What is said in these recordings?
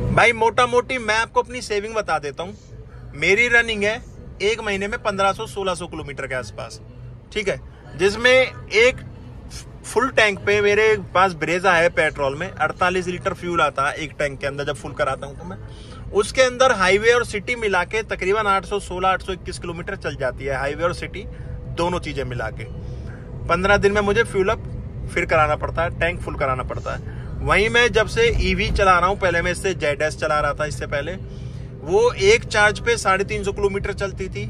भाई मोटा मोटी मैं आपको अपनी सेविंग बता देता हूँ। मेरी रनिंग है एक महीने में 1500-1600 किलोमीटर के आसपास, ठीक है, जिसमें एक फुल टैंक पे मेरे पास ब्रेजा है पेट्रोल में 48 लीटर फ्यूल आता है एक टैंक के अंदर जब फुल कराता हूँ तो मैं। उसके अंदर हाईवे और सिटी मिला के तकरीबन 816-821 किलोमीटर चल जाती है, हाईवे और सिटी दोनों चीजें मिला के। 15 दिन में मुझे फ्यूल अप फिर कराना पड़ता है, टैंक फुल कराना पड़ता है। वहीं मैं जब से ईवी चला रहा हूँ, पहले मैं इससे जेडएस चला रहा था इससे पहले, वो एक चार्ज पे 350 किलोमीटर चलती थी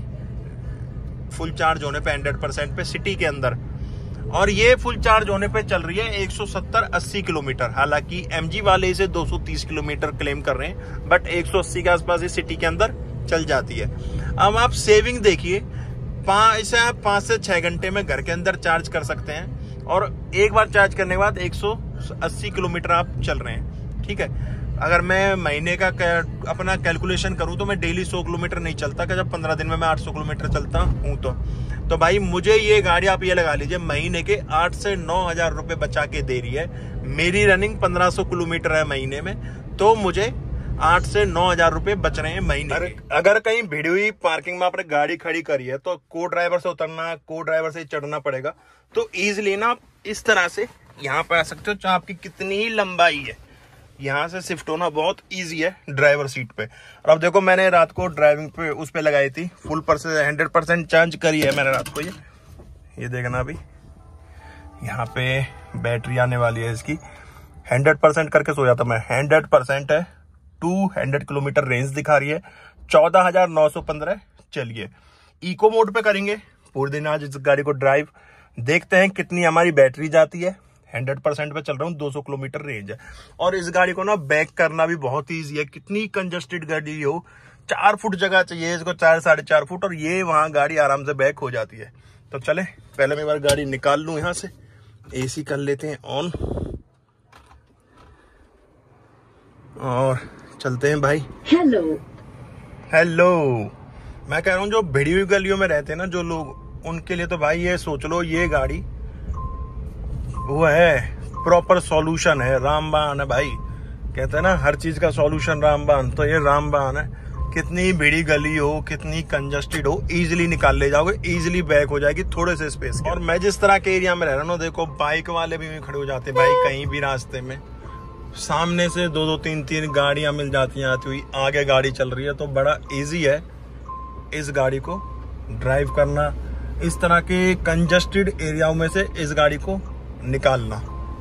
फुल चार्ज होने पे 100% पे सिटी के अंदर, और ये फुल चार्ज होने पे चल रही है 170-80 किलोमीटर। हालांकि एमजी वाले इसे 230 किलोमीटर क्लेम कर रहे हैं, बट 180 के आसपास ये सिटी के अंदर चल जाती है। अब आप सेविंग देखिए, इसे आप 5 से 6 घंटे में घर के अंदर चार्ज कर सकते हैं, और एक बार चार्ज करने के बाद 180 किलोमीटर आप चल रहे हैं, ठीक है। अगर मैं महीने का अपना कैलकुलेशन करूं तो मैं डेली 100 किलोमीटर नहीं चलता, कि जब 15 दिन में मैं 800 किलोमीटर चलता हूं तो भाई मुझे ये गाड़ी आप ये लगा लीजिए महीने के 8 से 9 हजार रुपए बचा के दे रही है। मेरी रनिंग 1500 किलोमीटर है महीने में, तो मुझे 8 से 9 हजार रुपए बच रहे हैं महीने के। अगर कहीं भिड़ी हुई पार्किंग में आपने गाड़ी खड़ी करी है तो को ड्राइवर से उतरना, को ड्राइवर से चढ़ना पड़ेगा, तो इजिली ना आप इस तरह से यहाँ पे आ सकते हो, चाहे आपकी कितनी ही लंबाई है, यहाँ से शिफ्ट होना बहुत इजी है ड्राइवर सीट पे। और अब देखो मैंने रात को ड्राइविंग पे उस पे लगाई थी, फुल 100% चार्ज करी है मैंने रात को। ये देखना अभी यहाँ पे बैटरी आने वाली है इसकी, 100% करके सो जाता मैं। 100% है, 200 किलोमीटर रेंज दिखा रही है, 14,915 चलिए। इको मोड पे करेंगे पूरे दिन आज इस गाड़ी को ड्राइव, देखते हैं कितनी हमारी बैटरी जाती है। 100% पे चल रहा हूँ, 200 किलोमीटर रेंज है। और इस गाड़ी को ना बैक करना भी बहुत ईजी है, कितनी कंजस्टेड गाड़ी हो, 4 फुट जगह चाहिए इसको, 4-4.5 फुट, और ये वहां गाड़ी आराम से बैक हो जाती है। तो चले पहले मैं एक बार गाड़ी निकाल लूं यहाँ से, एसी कर लेते हैं ऑन और चलते हैं भाई। हेलो मैं कह रहा हूँ जो भिड़ी हुई गलियों में रहते हैं ना जो लोग, उनके लिए तो भाई ये सोच लो, ये गाड़ी वो है प्रॉपर सॉल्यूशन है, रामबाण है भाई। कहते हैं ना हर चीज का सॉल्यूशन रामबाण, तो ये रामबाण है। कितनी बड़ी गली हो, कितनी कंजस्टेड हो, इजीली निकाल ले जाओगे, इजीली बैक हो जाएगी थोड़े से स्पेस के। और मैं जिस तरह के एरिया में रह रहा हूँ, देखो बाइक वाले भी खड़े हो जाते हैं भाई कहीं भी रास्ते में, सामने से 2-2, 3-3 गाड़ियां मिल जाती हैं आती हुई, आगे गाड़ी चल रही है, तो बड़ा इजी है इस गाड़ी को ड्राइव करना, इस तरह के कंजस्टेड एरियाओं में से इस गाड़ी को निकालना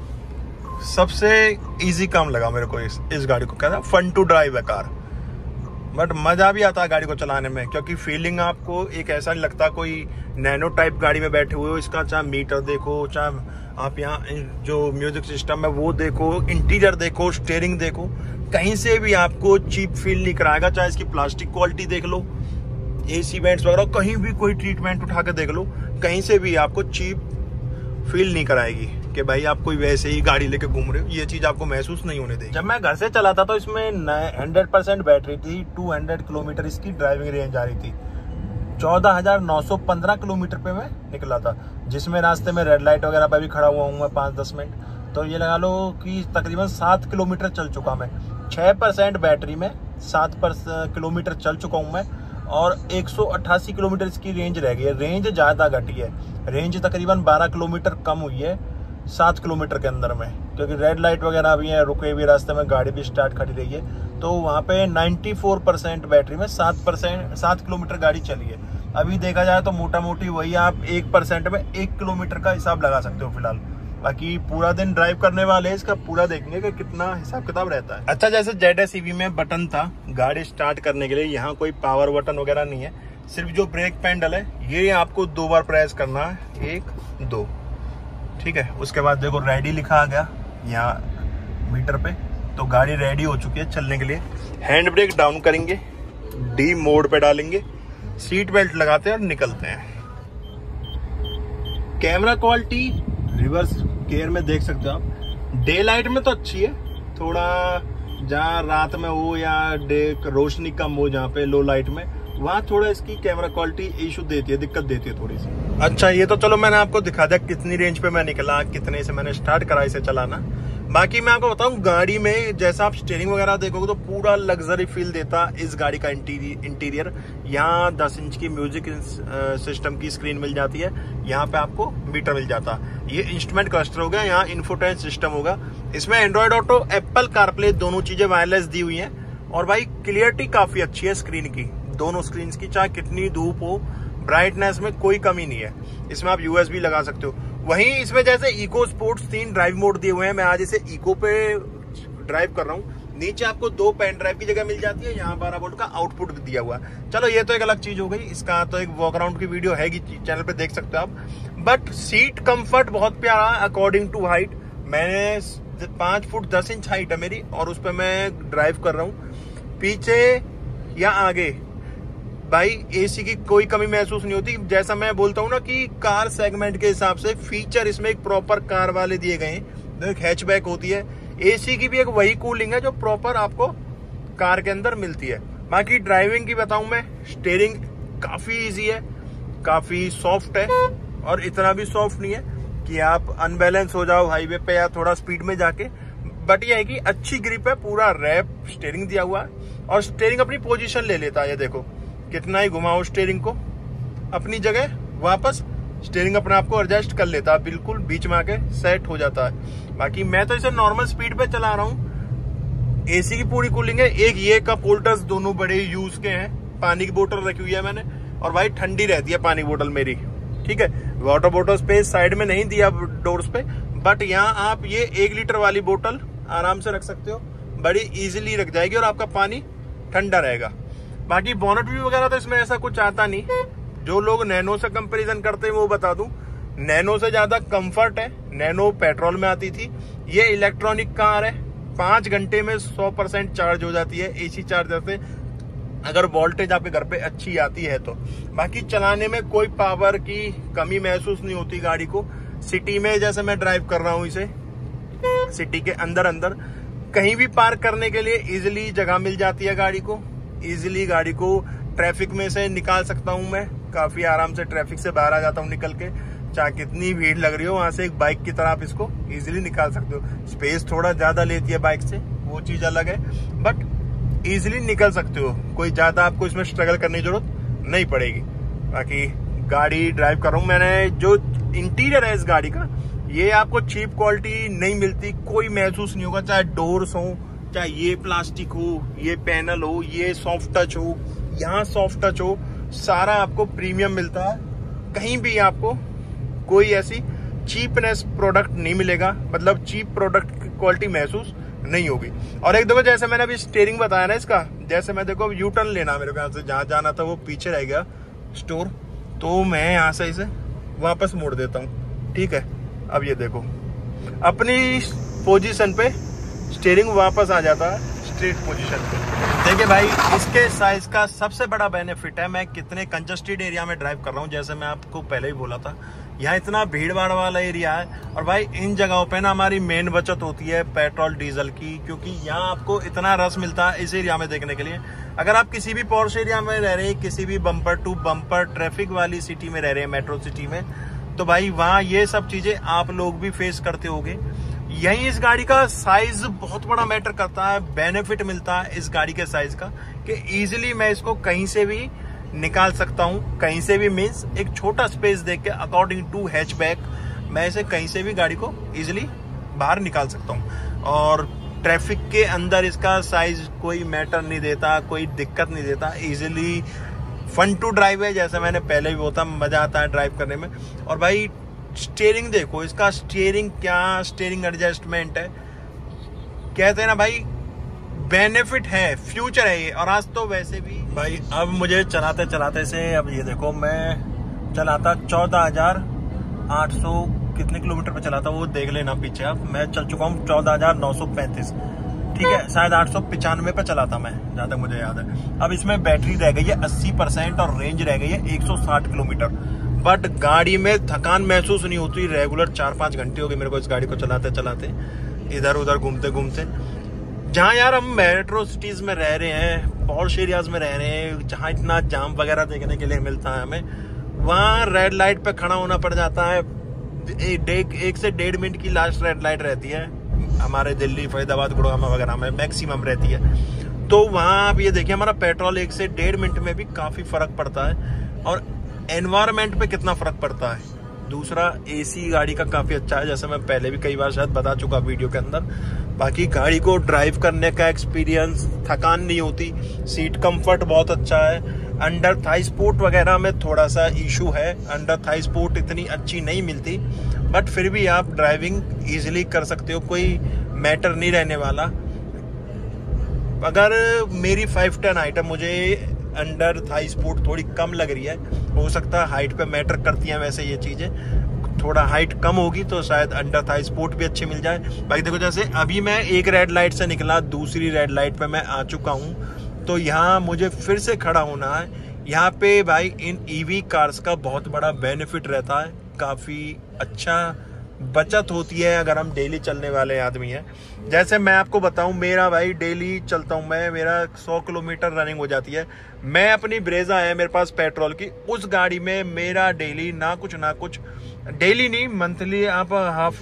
सबसे इजी काम लगा मेरे को इस गाड़ी को। कहता फन टू ड्राइव है कार, बट मजा भी आता है गाड़ी को चलाने में, क्योंकि फीलिंग आपको एक ऐसा नहीं लगता कोई नैनो टाइप गाड़ी में बैठे हुए हो। इसका चाहे मीटर देखो, चाहे आप यहाँ जो म्यूजिक सिस्टम है वो देखो, इंटीरियर देखो, स्टीयरिंग देखो, कहीं से भी आपको चीप फील नहीं कराएगा। चाहे इसकी प्लास्टिक क्वालिटी देख लो, एसी वेंट्स वगैरह, कहीं भी कोई ट्रीटमेंट उठा के देख लो, कहीं से भी आपको चीप फील नहीं कराएगी कि भाई आप कोई वैसे ही गाड़ी लेके घूम रहे हो, ये चीज आपको महसूस नहीं होने देगी। जब मैं घर से चला था तो इसमें 100% बैटरी थी, 200 किलोमीटर इसकी ड्राइविंग रेंज आ रही थी, 14,915 किलोमीटर पे मैं निकला था, जिसमें रास्ते में रेड लाइट वगैरह पे भी खड़ा हुआ हूँ मैं 5-10 मिनट। तो ये लगा लो कि तकरीबन 7 किलोमीटर चल चुका मैं, 6% बैटरी में 7 किलोमीटर चल चुका हूँ मैं, और 188 किलोमीटर इसकी रेंज रह गई है। रेंज ज्यादा घटी है, रेंज तकरीबन 12 किलोमीटर कम हुई है 7 किलोमीटर के अंदर में, क्योंकि रेड लाइट वगैरह भी है, रुके हुए रास्ते में गाड़ी भी स्टार्ट खड़ी रही है, तो वहाँ पे 94% बैटरी में 7 किलोमीटर गाड़ी चली है। अभी देखा जाए तो मोटा मोटी वही आप 1% में 1 किलोमीटर का हिसाब लगा सकते हो फिलहाल। बाकी पूरा दिन ड्राइव करने वाले इसका पूरा देखेंगे कि कितना हिसाब किताब रहता है। अच्छा, जैसे जेडएस ईवी में बटन था गाड़ी स्टार्ट करने के लिए, यहाँ कोई पावर बटन वगैरह नहीं है, सिर्फ जो ब्रेक पैडल है ये आपको 2 बार प्रेस करना है, 1, 2, ठीक है। उसके बाद देखो रेडी लिखा आ गया यहाँ मीटर पे, तो गाड़ी रेडी हो चुकी है चलने के लिए। हैंड ब्रेक डाउन करेंगे, डी मोड पे डालेंगे, सीट बेल्ट लगाते हैं और निकलते हैं। कैमरा क्वालिटी रिवर्स गियर में देख सकते हो आप, डे लाइट में तो अच्छी है, थोड़ा जहाँ रात में हो या डे रोशनी कम हो, जहाँ पे लो लाइट में, वहाँ थोड़ा इसकी कैमरा क्वालिटी इशू देती है, दिक्कत देती है थोड़ी सी। अच्छा, ये तो चलो मैंने आपको दिखा दिया कितनी रेंज पे मैं निकला, कितने से मैंने स्टार्ट करा इसे चलाना। बाकी मैं आपको बताऊं, गाड़ी में जैसा आप स्टीयरिंग वगैरह देखोगे तो पूरा लग्जरी फील देता इस गाड़ी का इंटीरियर। यहाँ 10 इंच की म्यूजिक सिस्टम की स्क्रीन मिल जाती है, यहाँ पे आपको मीटर मिल जाता है। ये इंस्ट्रूमेंट क्लस्टर हो गया, यहाँ इन्फोटेन सिस्टम होगा। इसमें एंड्रॉइड ऑटो, एप्पल कारप्ले दोनों चीजें वायरलेस दी हुई हैं। और भाई क्लियरिटी काफी अच्छी है स्क्रीन की, दोनों स्क्रीन की, चाहे कितनी धूप हो, ब्राइटनेस में कोई कमी नहीं है। इसमें आप USB लगा सकते हो। वहीं इसमें जैसे इको स्पोर्ट्स 3 ड्राइव मोड दिए हुए हैं, मैं आज इसे इको पे ड्राइव कर रहा हूँ। नीचे आपको 2 पेन ड्राइव की जगह मिल जाती है, यहाँ 12 वोल्ट का आउटपुट भी दिया हुआ है। चलो ये तो एक अलग चीज हो गई, इसका तो एक वॉक अराउंड की वीडियो है, चैनल पे देख सकते हो आप। बट सीट कंफर्ट बहुत प्यारा है अकॉर्डिंग टू हाइट। मैंने 5 फुट 10 इंच हाइट है मेरी, और उस पर मैं ड्राइव कर रहा हूँ। पीछे या आगे भाई AC की कोई कमी महसूस नहीं होती। जैसा मैं बोलता हूँ ना कि कार सेगमेंट के हिसाब से फीचर इसमें एक प्रॉपर कार वाले दिए गए हैं। एक हैचबैक होती है, AC की भी एक वही कूलिंग है जो प्रॉपर आपको कार के अंदर मिलती है। बाकी ड्राइविंग की बताऊं मैं, स्टीयरिंग काफी इजी है, काफी सॉफ्ट है, और इतना भी सॉफ्ट नहीं है कि आप अनबैलेंस हो जाओ हाईवे पे या थोड़ा स्पीड में जाके। बट यह है कि अच्छी ग्रिप है, पूरा रैप स्टीयरिंग दिया हुआ है, और स्टीयरिंग अपनी पोजीशन ले लेता है। ये देखो कितना ही घुमाओ स्टीयरिंग को, अपनी जगह वापस स्टीयरिंग अपने आप को एडजस्ट कर लेता है, बिल्कुल बीच में आके सेट हो जाता है। बाकी मैं तो इसे नॉर्मल स्पीड पे चला रहा हूँ। AC की पूरी कूलिंग है। एक ये कप होल्डर्स दोनों बड़े यूज के हैं, पानी की बोतल रखी हुई है मैंने, और भाई ठंडी रहती है पानी बोतल मेरी, ठीक है। वाटर बोतल स्पेस साइड में नहीं दिया डोर्स पे, बट यहाँ आप ये 1 लीटर वाली बोतल आराम से रख सकते हो, बड़ी इजीली रख जाएगी और आपका पानी ठंडा रहेगा। बाकी बोनट व्यू वगैरह तो इसमें ऐसा कुछ आता नहीं। जो लोग नैनो से कंपैरिजन करते हैं वो बता दूं, नैनो से ज्यादा कंफर्ट है। नैनो पेट्रोल में आती थी, ये इलेक्ट्रॉनिक कार है, 5 घंटे में 100% चार्ज हो जाती है AC चार्जर से, अगर वोल्टेज आपके घर पे अच्छी आती है तो। बाकी चलाने में कोई पावर की कमी महसूस नहीं होती गाड़ी को। सिटी में जैसे मैं ड्राइव कर रहा हूँ इसे, सिटी के अंदर कहीं भी पार्क करने के लिए इजिली जगह मिल जाती है गाड़ी को। इजिली गाड़ी को ट्रैफिक में से निकाल सकता हूं मैं, काफी आराम से ट्रैफिक से बाहर आ जाता हूं निकल के। चाहे कितनी भीड़ लग रही हो, वहां से एक बाइक की तरह आप इसको इजिली निकाल सकते हो। स्पेस थोड़ा ज्यादा लेती है बाइक से, वो चीज अलग है, बट इजिली निकल सकते हो। कोई ज्यादा आपको इसमें स्ट्रगल करने की जरूरत नहीं पड़ेगी। बाकी गाड़ी ड्राइव कर रहा हूं मैंने, जो इंटीरियर है इस गाड़ी का, ये आपको चीप क्वालिटी नहीं मिलती, कोई महसूस नहीं होगा। चाहे डोर्स हो, चाहे ये प्लास्टिक हो, ये पैनल हो, ये सॉफ्ट टच हो, यहाँ सॉफ्ट टच हो, सारा आपको प्रीमियम मिलता है। कहीं भी आपको कोई ऐसी चीपनेस प्रोडक्ट नहीं मिलेगा, मतलब चीप प्रोडक्ट की क्वालिटी महसूस नहीं होगी। और एक देखो, जैसे मैंने अभी स्टीयरिंग बताया ना इसका, जैसे मैं देखो यू टर्न लेना मेरे को, यहाँ से जहाँ जाना था वो पीछे रह गया स्टोर, तो मैं यहाँ से इसे वापस मोड़ देता हूँ, ठीक है। अब ये देखो अपनी पोजीशन पे स्टीयरिंग वापस आ जाता है स्ट्रेट पोजीशन पे। देखिए भाई, इसके साइज का सबसे बड़ा बेनिफिट है, मैं कितने कंजस्टेड एरिया में ड्राइव कर रहा हूँ। जैसे मैं आपको पहले ही बोला था, यहाँ इतना भीड़ भाड़ वाला एरिया है, और भाई इन जगहों पे ना हमारी मेन बचत होती है पेट्रोल डीजल की, क्योंकि यहाँ आपको इतना रस मिलता है इस एरिया में देखने के लिए। अगर आप किसी भी पॉश एरिया में रह रहे हैं, किसी भी बम्पर टू बम्पर ट्रैफिक वाली सिटी में रह रहे हैं, मेट्रो सिटी में, तो भाई वहाँ ये सब चीजें आप लोग भी फेस करते होंगे। यही इस गाड़ी का साइज बहुत बड़ा मैटर करता है, बेनिफिट मिलता है इस गाड़ी के साइज का, कि इजीली मैं इसको कहीं से भी निकाल सकता हूं। कहीं से भी मीन्स एक छोटा स्पेस देख के, अकॉर्डिंग टू हैचबैक, मैं इसे कहीं से भी गाड़ी को इजीली बाहर निकाल सकता हूं। और ट्रैफिक के अंदर इसका साइज कोई मैटर नहीं देता, कोई दिक्कत नहीं देता, इजीली फन टू ड्राइव है। जैसे मैंने पहले भी बोला, मजा आता है ड्राइव करने में। और भाई स्टीयरिंग देखो, इसका स्टीयरिंग क्या स्टीयरिंग एडजस्टमेंट है, कहते हैं ना भाई, बेनिफिट है, फ्यूचर है ये। और आज तो वैसे भी भाई, अब मुझे चलाते चलाते से, अब ये देखो मैं चलाता 14,800 कितने किलोमीटर पे चलाता, वो देख लेना पीछे आप। मैं चल चुका हूँ 14,935, ठीक है, शायद 895 पे चलाता मैं, जहां तक मुझे याद है। अब इसमें बैटरी रह गई है 80% और रेंज रह गई है 160 किलोमीटर। बट गाड़ी में थकान महसूस नहीं होती। रेगुलर 4-5 घंटे हो गए मेरे को इस गाड़ी को चलाते चलाते, इधर उधर घूमते घूमते। जहाँ यार हम मेट्रो सिटीज में रह रहे हैं, पॉश एरियाज में रह रहे हैं, जहाँ इतना जाम वगैरह देखने के लिए मिलता है हमें, वहाँ रेड लाइट पे खड़ा होना पड़ जाता है। 1 से 1.5 मिनट की लास्ट रेड लाइट रहती है। हमारे दिल्ली, फरीदाबाद, गुड़गांव वगैरह में मैक्सिमम रहती है। तो वहाँ आप ये देखिए हमारा पेट्रोल 1 से 1.5 मिनट में भी काफ़ी फ़र्क पड़ता है, और एनवायरनमेंट पे कितना फ़र्क पड़ता है। दूसरा, एसी गाड़ी का काफ़ी अच्छा है, जैसे मैं पहले भी कई बार शायद बता चुका वीडियो के अंदर। बाकी गाड़ी को ड्राइव करने का एक्सपीरियंस, थकान नहीं होती, सीट कंफर्ट बहुत अच्छा है। अंडर थाई सपोर्ट वगैरह में थोड़ा सा इशू है, अंडर थाई सपोर्ट इतनी अच्छी नहीं मिलती, बट फिर भी आप ड्राइविंग इजीली कर सकते हो, कोई मैटर नहीं रहने वाला। अगर मेरी 5'10" हाइट है, मुझे अंडर थाई सपोर्ट थोड़ी कम लग रही है। हो सकता है हाइट पे मैटर करती हैं वैसे ये चीज़ें, थोड़ा हाइट कम होगी तो शायद अंडर थाई सपोर्ट भी अच्छी मिल जाए। बाकी देखो, जैसे अभी मैं एक रेड लाइट से निकला, दूसरी रेड लाइट पे मैं आ चुका हूँ, तो यहाँ मुझे फिर से खड़ा होना है। यहाँ पे भाई इन ईवी कार्स का बहुत बड़ा बेनिफिट रहता है, काफ़ी अच्छा बचत होती है अगर हम डेली चलने वाले आदमी हैं। जैसे मैं आपको बताऊं, मेरा भाई डेली चलता हूं मैं, मेरा 100 किलोमीटर रनिंग हो जाती है। मैं अपनी ब्रेजा है मेरे पास पेट्रोल की, उस गाड़ी में मेरा डेली ना कुछ डेली नहीं, मंथली आप हाफ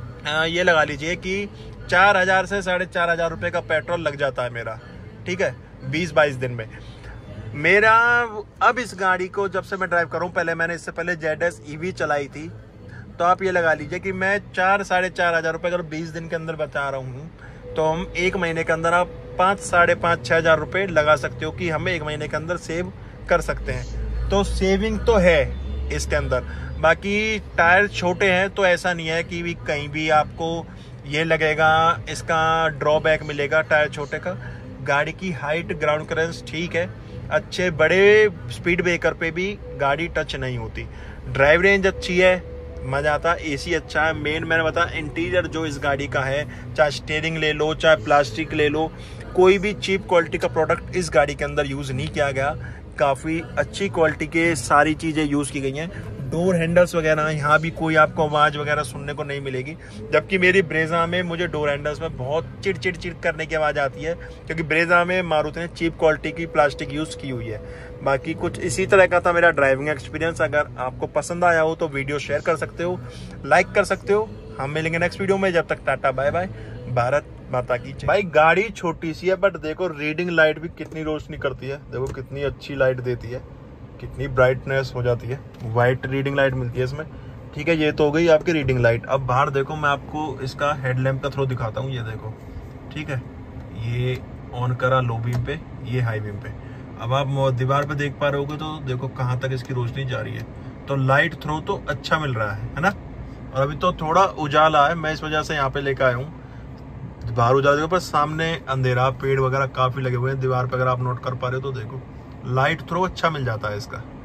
ये लगा लीजिए कि 4000 से 4500 रुपये का पेट्रोल लग जाता है मेरा, ठीक है, 20-22 दिन में मेरा। अब इस गाड़ी को जब से मैं ड्राइव कर रहा हूँ, पहले मैंने इससे पहले ZS EV चलाई थी, तो आप ये लगा लीजिए कि मैं 4-4.5 रुपये अगर 20 दिन के अंदर बचा रहा हूँ, तो हम 1 महीने के अंदर आप 5-5.5-6 हज़ार रुपये लगा सकते हो कि हमें 1 महीने के अंदर सेव कर सकते हैं। तो सेविंग तो है इसके अंदर। बाकी टायर छोटे हैं तो ऐसा नहीं है कि भी कहीं भी आपको ये लगेगा इसका ड्रॉबैक मिलेगा टायर छोटे का। गाड़ी की हाइट, ग्राउंड क्लियरेंस ठीक है, अच्छे बड़े स्पीड ब्रेकर पे भी गाड़ी टच नहीं होती। ड्राइव रेंज अच्छी है, मजा आता है, एसी अच्छा है। मेन मैंने बताया इंटीरियर जो इस गाड़ी का है, चाहे स्टीयरिंग ले लो, चाहे प्लास्टिक ले लो, कोई भी चीप क्वालिटी का प्रोडक्ट इस गाड़ी के अंदर यूज़ नहीं किया गया। काफ़ी अच्छी क्वालिटी के सारी चीज़ें यूज़ की गई हैं। डोर हैंडल्स वगैरह, यहाँ भी कोई आपको आवाज़ वगैरह सुनने को नहीं मिलेगी, जबकि मेरी ब्रेजा में मुझे डोर हैंडल्स में बहुत चिड़ करने की आवाज़ आती है, क्योंकि ब्रेजा में मारुति ने चीप क्वालिटी की प्लास्टिक यूज़ की हुई है। बाकी कुछ इसी तरह का था मेरा ड्राइविंग एक्सपीरियंस। अगर आपको पसंद आया हो तो वीडियो शेयर कर सकते हो, लाइक कर सकते हो। हम मिलेंगे नेक्स्ट वीडियो में, जब तक टाटा बाय बाय, भारत माता की जय। भाई गाड़ी छोटी सी है, बट देखो रीडिंग लाइट भी कितनी रोशनी करती है, देखो कितनी अच्छी लाइट देती है, कितनी ब्राइटनेस हो जाती है, वाइट रीडिंग लाइट मिलती है इसमें, ठीक है। ये तो हो गई आपकी रीडिंग लाइट। अब बाहर देखो, मैं आपको इसका हेडलैम्प का थ्रो दिखाता हूँ, ये देखो, ठीक है, ये ऑन करा लो बीम पे, ये हाई बीम पे। अब आप दीवार पे देख पा रहे होगे तो देखो कहाँ तक इसकी रोशनी जा रही है, तो लाइट थ्रो तो अच्छा मिल रहा है ना। और अभी तो थोड़ा उजाला है, मैं इस वजह से यहाँ पे लेकर आया हूँ। बाहर उजाला देखो, पर सामने अंधेरा, पेड़ वगैरह काफी लगे हुए हैं दीवार पे, अगर आप नोट कर पा रहे हो तो देखो लाइट थ्रो अच्छा मिल जाता है इसका।